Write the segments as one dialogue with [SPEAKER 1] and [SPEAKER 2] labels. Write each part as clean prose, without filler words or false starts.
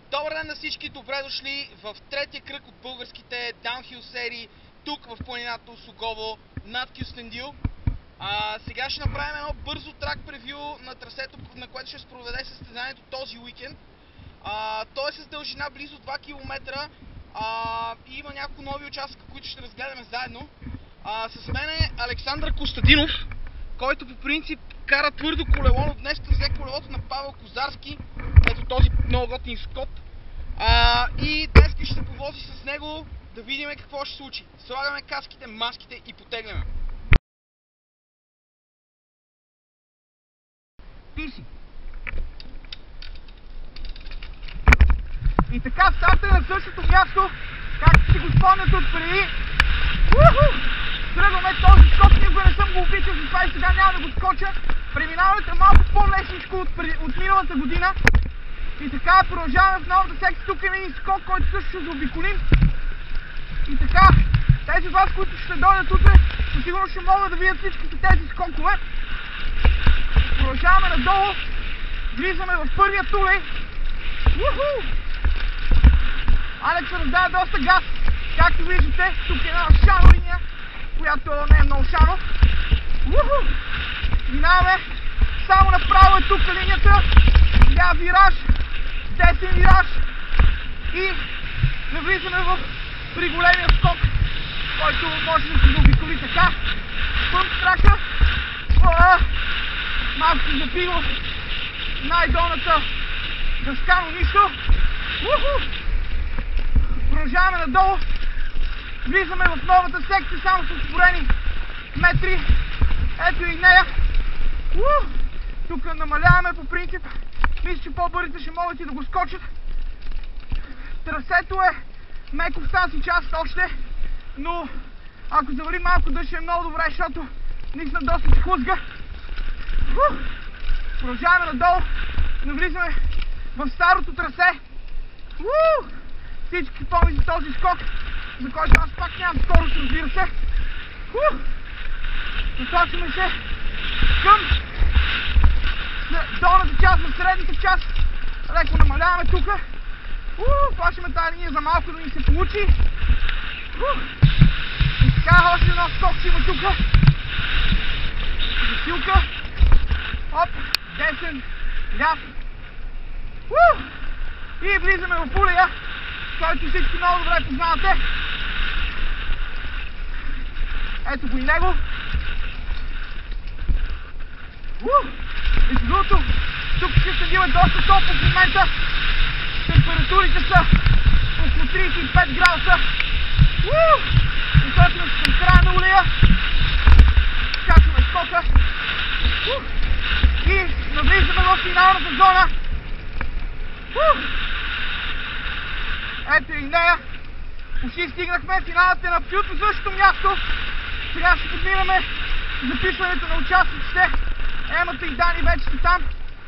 [SPEAKER 1] Добър ден на всички, добре дошли в третия кръг от българските даунхил серии тук в планината Осогово над Кюстендил. Сега ще направим едно бързо трак превю на трасето, на което ще се проведе състезанието този уикенд. То е с дължина близо 2 км и има няколко нови участъка, които ще разгледаме заедно. С мен е Александър Костадинов, който по принцип кара твърдо колело, но днес взе колелото на Павел Козарски, ето този много готин Скот. И днес ще се повози с него да видим какво ще се случи. Слагаме каските, маските и потегляме. Писи! И така ставате на същото място, както си го спомняте от преди. Тръгваме този скок, никога не съм го обичал, затова и сега няма да го скоча. Преминаването е малко по-лесничко от миналата година. И така продължаваме в новата секция. Тук има един скок, който също ще заобиколим. И така, тези от вас, които ще дойдат утре, със сигурност ще могат да видят всичките тези скокове. Продължаваме надолу. Влизаме в първия тулей. Алекс раздава доста газ. Както виждате, тук е една шано линия, която не е много шано. Минаваме. Само направо е тук линията. Ляв вираж, десен вираж и навлизаме при големия скок, който може да се заобиколи така. Пъмп трака. Малко се запиго най-долната дъска, но нищо. Продължаваме надолу. Влизаме в новата секция, само с ускорени метри. Ето и нея. Тук намаляваме по принцип. Мисля, че по-бързите ще могат и да го скочат. Трасето е меко в тази част още, но ако завали малко дъжд е много добре, защото наистина доста се хлъзга. Продължаваме надолу, навлизаме в старото трасе. Всички помните този скок, за който аз пак нямам скорост, разбира се. Насочваме се към долната част, на средната част. Леко намаляваме тук. Плащаме тази линия за малко да ни се получи. И така, още едно скок си има тук. Засилка. Оп, десен, ляв. И влизаме в улея, който всички много добре познавате. Ето го и него. Между другото, тук ще седим доста топло в момента. Температурите са около 35 градуса. Насочваме се към края на улея. Скачваме скока. И навлизаме в финалната зона. Ето и нея. Почти стигнахме. Финалът е на абсолютно същото място. Сега ще подминаме записването на участниците. Емата и Дани вече са там.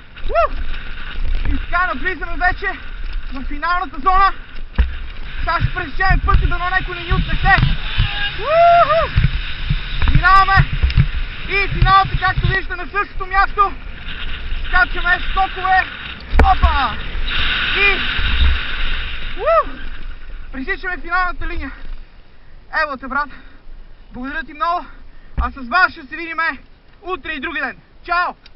[SPEAKER 1] И така навлизаме вече в финалната зона. Сега ще пресечем пътя, дано някой не ни отнесе. Минаваме. И финалът е, както виждате, на същото място. Скачаме скокове. Опа! И пресичаме финалната линия. Ево те, брат. Благодаря ти много. А с вас ще се видим утре и други ден. Чао!